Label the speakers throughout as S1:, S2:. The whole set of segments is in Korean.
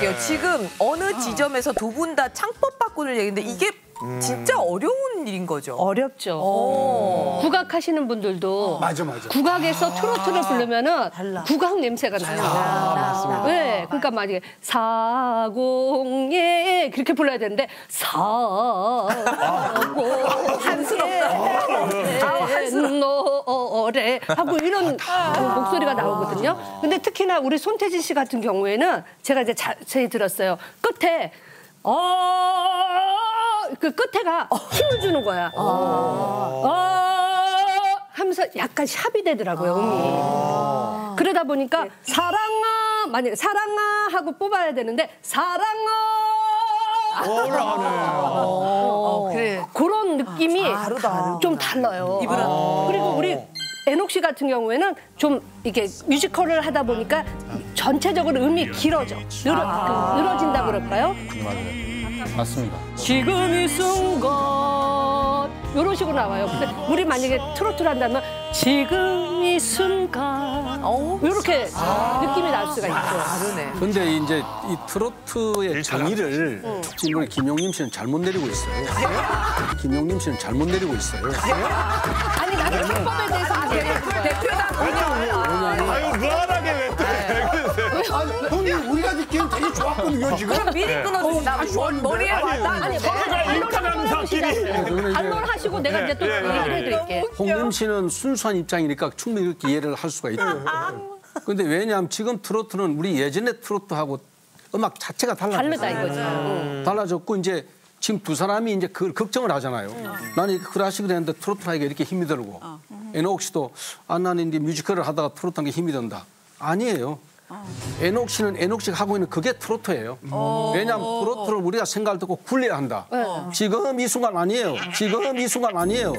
S1: 궁금해요. 지금 어느 지점에서 두 분 다 창법 바꾸는 얘기인데 이게 진짜 어려운 일인 거죠?
S2: 어렵죠. 국악하시는 분들도
S3: 맞아.
S2: 국악에서 트로트를 부르면은 국악 냄새가 나요.
S3: 맞습니다.
S2: 네, 그러니까 만약에 사공예 그렇게 불러야 되는데 사공 노래 하고 이런 목소리가 나오거든요. 근데 특히나 우리 손태진 씨 같은 경우에는 제가 이제 자세히 들었어요. 끝에 그 끝에가 힘을 주는 거야. 하면서 약간 샵이 되더라고요, 음이. 그러다 보니까 사랑아, 만약에 사랑아 하고 뽑아야 되는데 사랑아.
S4: 올라가네.
S2: 그래. 그런 느낌이 좀 달라요. 그리고 우리 애녹 씨 같은 경우에는 좀 이렇게 뮤지컬을 하다 보니까 전체적으로 음이 길어져. 늘어진다 그럴까요?
S5: 맞습니다.
S2: 지금 이 순간 이런 식으로 나와요. 근데 우리 만약에 트로트를 한다면 지금 이 순간 이렇게 느낌이 날 수가 있죠.
S1: 다르네.
S5: 근데 이제 이 트로트의 정의를 지금 우리 김용림 씨는 잘못 내리고 있어요. 김용림 씨는 잘못 내리고 있어요.
S2: 아니 나는 창법에 대해서
S4: 아유, 무한하게 왜 또.
S3: 아니, 형님, 우리가 듣기엔 되게 좋았거든요, 지금.
S1: 그럼 미리 끊어주고 나 머리에 와다.
S2: 아니 반론 하시고 내가 이제 또 얘기를 해드릴게.
S5: 홍림 씨는 순수한 입장이니까 충분히 이렇게 이해를 할 수가 있죠. 근데 왜냐하면 지금 트로트는 우리 예전의 트로트하고 음악 자체가
S2: 다르다
S5: 달라졌어요.
S2: 이거죠.
S5: 달라졌고 이제 지금 두 사람이 이제 그걸 걱정을 하잖아요. 나는 이렇게 클래식을 했는데 트로트를 하기가 이렇게 힘이 들고 애녹 씨도 나는 이제 뮤지컬을 하다가 트로트 하는 게 힘이 든다. 아니에요. 애녹 씨는 애녹 씨가 하고 있는 그게 트로트예요. 왜냐하면 트로트를 우리가 생각할 때 꼭 굴려야 한다. 지금 이 순간 아니에요. 지금 이 순간 아니에요.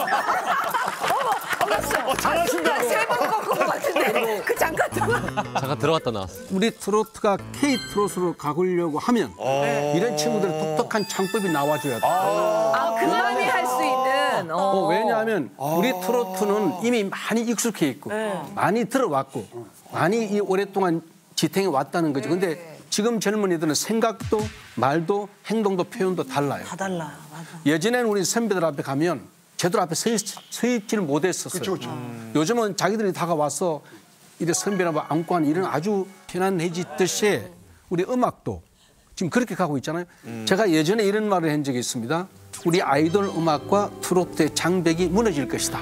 S4: 잘하신다.
S1: 세번 꺾은 것 같은데. 그 잠깐
S6: 잠깐 들어갔다 나왔어.
S5: 우리 트로트가 K 트로트로 가려고 하면 이런 친구들의 독특한 창법이 나와줘야 돼.
S1: 그만이 할 수 있는.
S5: 왜냐하면 우리 트로트는 이미 많이 익숙해 있고 많이 들어왔고 많이 오랫동안 지탱해 왔다는 거죠. 근데 지금 젊은이들은 생각도 말도 행동도 표현도 달라요.
S7: 다 달라. 맞아.
S5: 예전에는 우리 선배들 앞에 가면 제대로 앞에 서 있지를 못했었어요.
S3: 그렇죠.
S5: 요즘은 자기들이 다가와서 이래 선배라고 안고 하는 이런 아주 편안해지듯이 우리 음악도 지금 그렇게 가고 있잖아요. 제가 예전에 이런 말을 한 적이 있습니다. 우리 아이돌 음악과 트로트의 장벽이 무너질 것이다.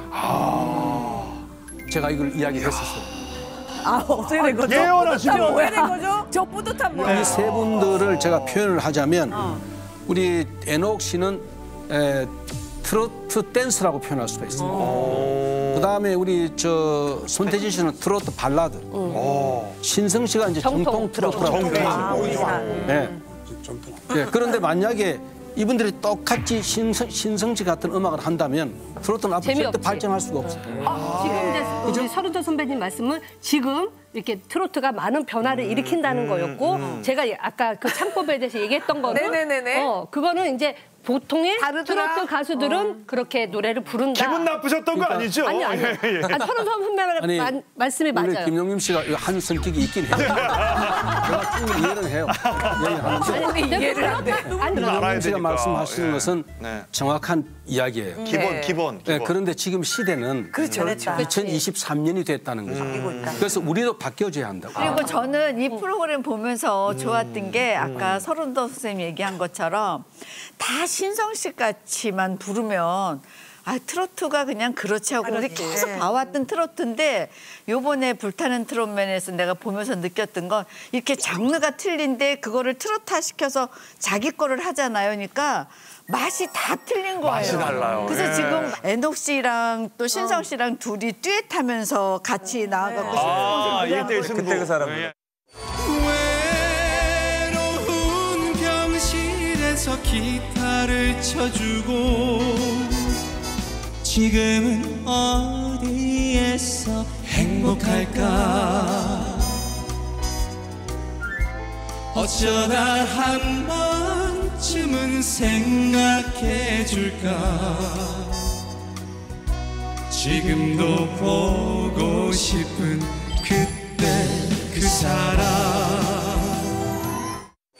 S5: 제가 이걸 이야기했었어요.
S1: 어떻게 된 거죠?
S4: 예언하시면.
S1: 어떻게 된 거죠? 저 뿌듯한 뭐.
S5: 이 세 분들을 제가 표현을 하자면 우리 애녹 씨는 트로트 댄스라고 표현할 수가 있어요. 그다음에 우리 손태진 씨는 트로트 발라드. 신성 씨가 이제 정통 트로트라고 표현해요. 네. 네. 그런데 만약에 이분들이 똑같이 신성 씨 같은 음악을 한다면 트로트는 앞으로 절대 발전할 수가 없어요.
S2: 지금 이제 우리 서른도 선배님 말씀은 지금 이렇게 트로트가 많은 변화를 일으킨다는 거였고 제가 아까 그 창법에 대해서 얘기했던 거는
S1: 네네네네.
S2: 그거는 이제 보통의
S1: 다르더라.
S2: 트로트 가수들은 그렇게 노래를 부른다.
S4: 기분 나쁘셨던 거 아니죠?
S2: 아니. 서른도 선배님 말씀이
S5: 우리
S2: 맞아요.
S5: 김용림 씨가 한 성격이 있긴 해요. 제가 충분히 이해는 해요.
S1: 근데 이해를 안 돼.
S5: 김용림 씨가 말씀하시는 것은 정확한 이야기예요.
S4: 기본.
S5: 네, 그런데 지금 시대는
S1: 그렇죠.
S5: 2023년이 됐다는 거죠. 그래서 우리도 바뀌어져야 한다.
S7: 그리고 저는 이 프로그램 보면서 좋았던 게 아까 서른도 선생님 얘기한 것처럼 다 신성 씨 같이만 부르면 트로트가 그냥 그렇지 하고 우리 계속 봐왔던 트로트인데 요번에 불타는 트롯맨에서 내가 보면서 느꼈던 건 이렇게 장르가 틀린데 그거를 트로트화 시켜서 자기 거를 하잖아요. 그러니까 맛이 다 틀린 거예요.
S4: 맛이 달라요.
S7: 그래서
S4: 예.
S7: 지금 애녹 씨랑 또 신성 씨랑 둘이 듀엣하면서 같이 나와갖고
S4: 이때 승부. 그때 그 사람.
S8: 외로운 병실에서 기타를 쳐주고 지금은 어디에서 행복할까 어쩌다 한 번쯤은 생각해줄까 지금도 보고 싶은 그때 그 사람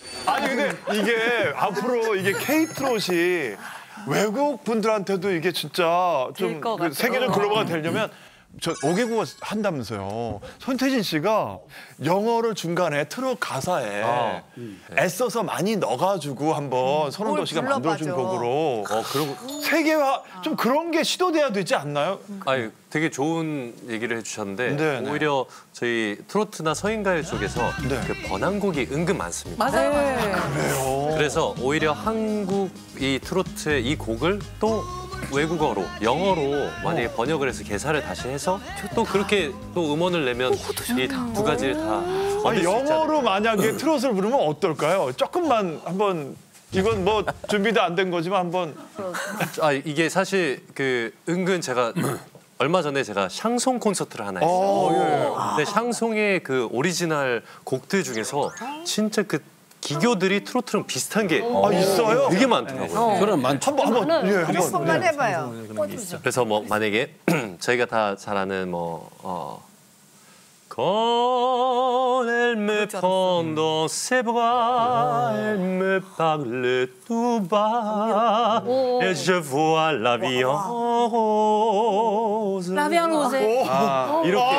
S4: 이게 앞으로 이게 K-트롯이 외국 분들한테도 이게 진짜 좀 세계적 글로벌가 되려면 저 5개국어 한다면서요. 손태진 씨가 영어를 중간에 트롯 가사에 애써서 많이 넣어가지고 한번 서른도 씨가 만들어준 곡으로
S6: 그런
S4: 세계화 좀 그런 게 시도돼야 되지 않나요?
S6: 아니 되게 좋은 얘기를 해주셨는데
S4: 네,
S6: 오히려 저희 트로트나 서인가요 쪽에서
S4: 네.
S6: 그 번안곡이 은근 많습니다.
S1: 맞아요.
S6: 그래서 오히려 한국 이 트로트의 이 곡을 또 외국어로 영어로 만약에 번역을 해서 개사를 다시 해서 또 그렇게 또 음원을 내면 이 두 가지를 다 얻을 수 있잖아요.
S4: 영어로 만약에 트롯을 부르면 어떨까요? 조금만 한번 이건 뭐 준비도 안 된 거지만 한번
S6: 이게 사실 그 은근 제가 얼마 전에 제가 샹송 콘서트를 하나 했어요. 근데 샹송의 그 오리지널 곡들 중에서 진짜 그 기교들이 트로트랑 비슷한 게
S4: 있어요?
S6: 되게 많더라고요.
S5: 그런 많죠.
S7: 한번 해봐요.
S6: 그래서 뭐 만약에 저희가 다 잘 아는 Quand elle me prend dans ses bras, elle me parle tout bas, et je vois la vie en rose.
S2: 라비앙 로제.
S6: 이렇게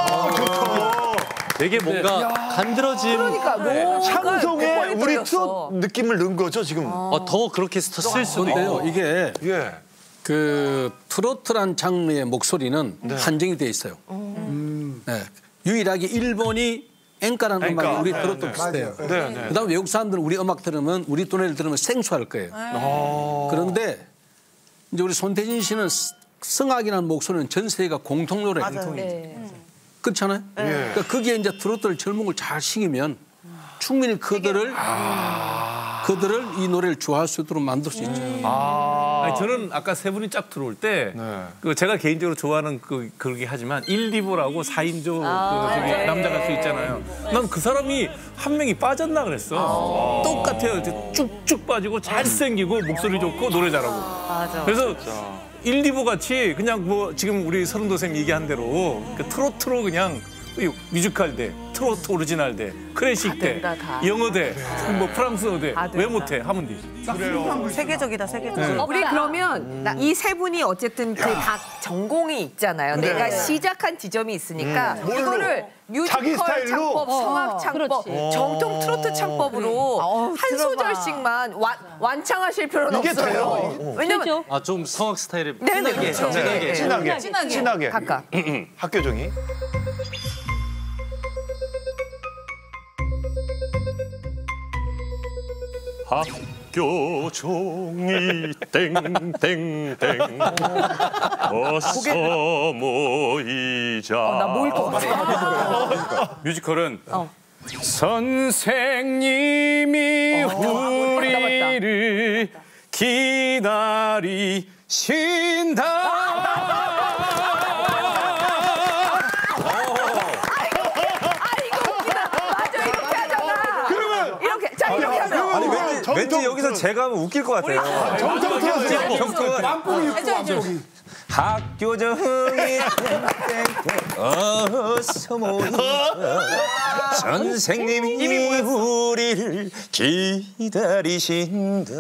S6: 되게 뭔가 간드러짐.
S1: 그러니까
S4: 샹송에 우리 트롯 느낌을 넣은 거죠 지금.
S6: 더 그렇게 쓸 수도
S5: 근데요,
S6: 있고.
S5: 이게
S4: 예.
S5: 그 트로트란 장르의 목소리는 한정이 돼 있어요. 네. 유일하게 일본이 엔카라는 음악이 우리 트로트 비슷해요. 그다음 외국 사람들은 우리 음악 들으면 우리 노래를 들으면 생소할 거예요. 그런데 이제 우리 손태진 씨는 성악이라는 목소리는 전 세계가 공통 노래예요. 그렇잖아요. 그러니까 거기에 이제 트로트를 절목을 잘 시키면 충분히 그들을 이 노래를 좋아할 수 있도록 만들 수 있죠.
S9: 아니, 저는 아까 세 분이 쫙 들어올 때 그 제가 개인적으로 좋아하는 그러긴 하지만 1디보라고 4인조 남자 가수 있잖아요. 난 그 사람이 한 명이 빠졌나 그랬어. 똑같아요. 쭉쭉 빠지고 잘생기고 목소리 좋고 노래 잘하고.
S1: 맞아.
S9: 그래서 1디보 같이 그냥 뭐 지금 우리 서른도생 얘기한 대로 그 트로트로 그냥 뮤지컬 대, 트로트 오리지널 대, 클래식 대, 영어 대, 뭐 프랑스어 대, 왜 못해? 하면 되지.
S1: 세계적이다, 세계적. 우리 그러면 이 세 분이 어쨌든 그 각 전공이 있잖아요. 내가 시작한 지점이 있으니까 이거를
S4: 자기
S1: 뮤지컬
S4: 스타일로?
S1: 창법, 성악 창법, 정통 트로트 창법으로 한 소절씩만 완창하실 필요는
S4: 이게
S1: 없어요.
S4: 돼요.
S1: 왜냐면
S6: 좀 성악 스타일이
S1: 네네,
S4: 진하게
S1: 각각.
S4: 학교종이.
S6: 학교 종이 땡땡땡 어서 모이자.
S1: 나 모일 것 같아.
S9: 뮤지컬은 선생님이 우리를 기다리신다.
S10: 왠지 여기서 제가 하면 웃길 것 같아요.
S4: 정통 트롯.
S10: 학교 정이 어서 모이자 선생님이 우리를 기다리신다.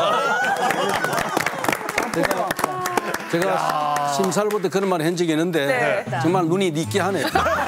S5: 제가 심사를 볼 때 그런 말을 한 적이 있는데 정말 눈이 니끼하네요.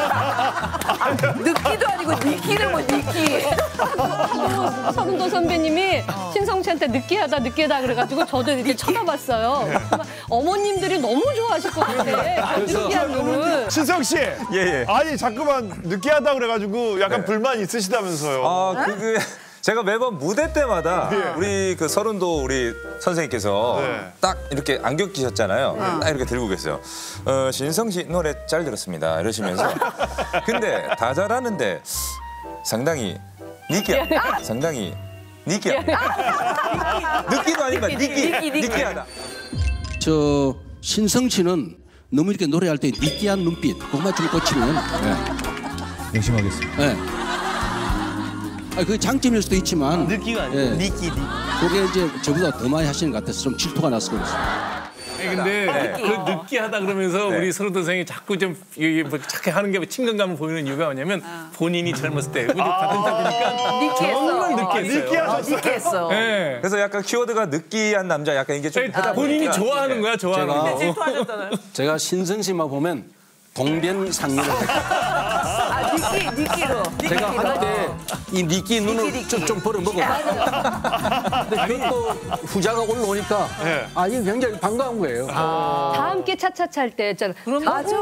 S1: 느끼도 아니고 니끼를 뭐 니끼.
S2: 서른도 선배님이 신성씨한테 느끼하다 그래가지고 저도 이렇게 쳐다봤어요. 어머님들이 너무 좋아하실 것 같아. 느끼한 노를.
S4: 신성 씨.
S10: 예.
S4: 아니 자꾸만 느끼하다 그래가지고 약간 불만 있으시다면서요.
S10: 제가 매번 무대 때마다 우리 그 서른도 우리 선생님께서 딱 이렇게 안경 끼셨잖아요. 딱 이렇게 들고 계세요. 신성 씨 노래 잘 들었습니다. 이러시면서. 근데 다 잘하는데 상당히 느끼하다. 상당히 느끼하다. 느끼도 아닌가? 느끼하다.
S5: 저 신성 씨는 너무 이렇게 노래할 때 느끼한 눈빛 그것만 좀 꽂히면
S10: 열심히 하겠습니다.
S5: 네. 그 장점일 수도 있지만
S9: 느끼가 아니고 니끼.
S5: 그게 이제 저보다 더 많이 하시는 것 같아서 좀 질투가 났을 거예요.
S9: 근데 그 느끼하다 그러면서 우리 서른도 선생이 자꾸 좀 착해 하는 게 친근감을 보이는 이유가 뭐냐면 본인이 젊었을 때 우리 같은 타니까 정말 느끼했어요.
S1: 느끼했어.
S9: 네.
S10: 그래서 약간 키워드가 느끼한 남자 약간 이게 좀
S9: 본인이 좋아하는 거야, 좋아하는 거.
S5: 제가 신성시만 보면 동변상련을
S1: 니끼로.
S5: 제가 한때 이 니끼 눈을 좀 벌어먹어. 근데 그것도 후자가 올라오니까 아, 이게 굉장히 반가운 거예요.
S2: 다 함께 차차차 할 때 했잖아.
S1: 맞아.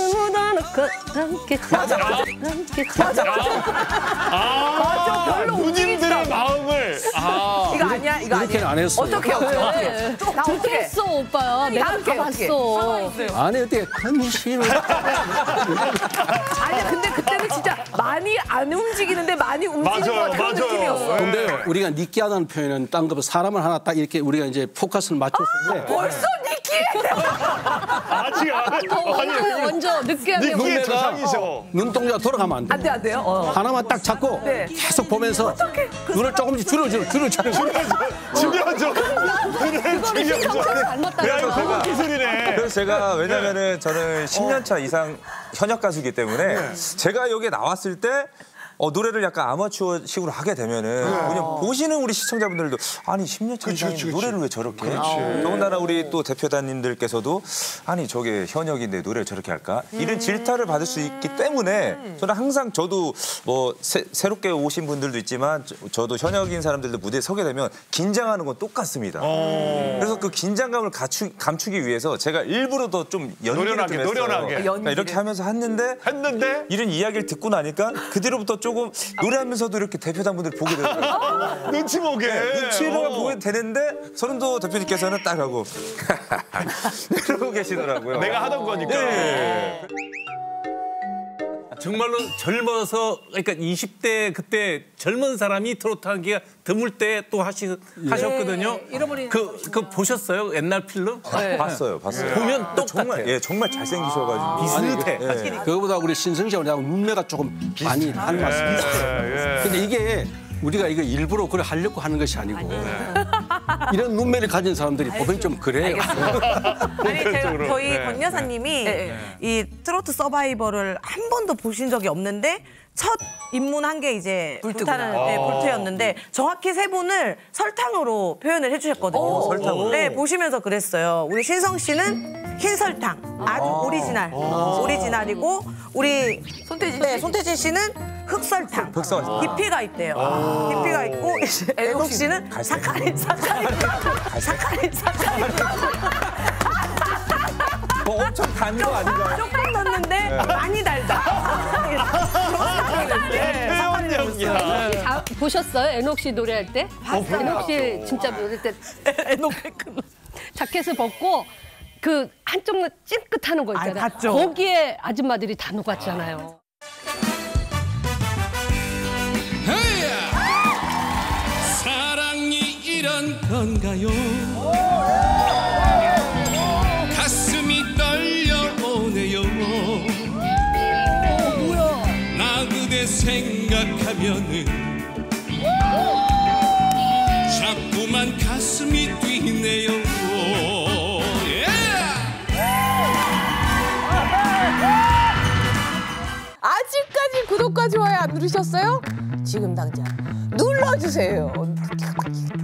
S2: 함께 차차차.
S1: 맞아. 별로
S4: 누님들의 마음을.
S1: 이거 아니야? 이거
S5: 이렇게는 안 했어요.
S1: 어떻게? 나
S2: 어떻게 했어, 오빠? 내가 다 봤어.
S5: 아니 어떻게 큰 힘을
S1: 아니 근데 그때는 진짜 많이 안 움직이는데 많이 움직이는 것 같은 느낌이었어.
S5: 근데 우리가 니끼하다는 표현은 딴 거 사람을 하나 딱 이렇게 우리가 이제 포커스를 맞췄는데
S1: 벌써 니끼?
S4: 아직 안 해.
S2: 먼저 느끼하게
S4: 니끼의 조상이셔.
S5: 눈동자 돌아가면 안 돼.
S1: 안 돼요?
S5: 하나만 딱 잡고 계속 보면서 눈을 조금씩 줄여줘.
S4: 중요하죠. 야, 이거 고급 기술이네.
S10: 그래서 제가 왜냐면은 저는 10년 차 이상 현역 가수이기 때문에 제가 여기에 나왔을 때 노래를 약간 아마추어식으로 하게 되면은 그냥 보시는 우리 시청자분들도 아니 10년 차 이상인 노래를 왜 저렇게 더군다나 우리 또 대표단님들께서도 아니 저게 현역인데 노래를 저렇게 할까 이런 질타를 받을 수 있기 때문에 저는 항상 저도 뭐 새롭게 오신 분들도 있지만 저도 현역인 사람들도 무대에 서게 되면 긴장하는 건 똑같습니다. 그래서 그 긴장감을 감추기 위해서 제가 일부러 더 좀 연기를 좀 했어요. 그러니까 이렇게 하면서 했는데 이런 이야기를 듣고 나니까 그 뒤로부터 조금 노래하면서도 이렇게 대표단분들 보게 되더라고요.
S4: 눈치 보게.
S10: 눈치를 보게 되는데 서른도 대표님께서는 딱 하고 이러고 계시더라고요.
S4: 내가 하던 거니까.
S10: 네.
S9: 정말로 젊어서 그러니까 20대 그때 젊은 사람이 트로트 하기가 드물 때 또 하셨거든요. 그 보셨어요? 옛날 필름?
S10: 봤어요.
S9: 보면 똑같아요.
S10: 정말 잘생기셔가지고
S9: 비슷해.
S5: 그거보다 우리 신성시하고 눈매가 조금 많이 닮았어요. 근데 이게 우리가 이거 일부러 그걸 하려고 하는 것이 아니고 이런 눈매를 가진 사람들이 보면 좀 그래요.
S11: 아니 저희 권 여사님이 이 트로트 서바이벌을 한 번도 보신 적이 없는데 첫 입문한 게 이제 불태였는데 정확히 세 분을 설탕으로 표현을 해주셨거든요.
S10: 설탕으로?
S11: 네, 보시면서 그랬어요. 우리 신성 씨는 흰 설탕, 아주 오리지널이고 우리 손태진 씨는 흑설탕, 깊이가 있대요. 깊이가 있고 이제 애녹 씨는 사카린.
S10: 뭐 엄청 단 거 아닌가요?
S11: 조금 넣었는데 많이 달다.
S2: 보셨어요? 애녹 씨 노래할 때? 애녹 씨 진짜 노래할 때 자켓을 벗고 그 한쪽 찡긋하는 거 있잖아요. 거기에 아줌마들이 다 녹았잖아요.
S8: 사랑이 이런 건가요? 가슴이 떨려오네요. 나 그대 생각하면은 자꾸만 가슴이 뛰네요.
S1: 아직까지 구독과 좋아요 안 누르셨어요? 지금 당장 눌러주세요.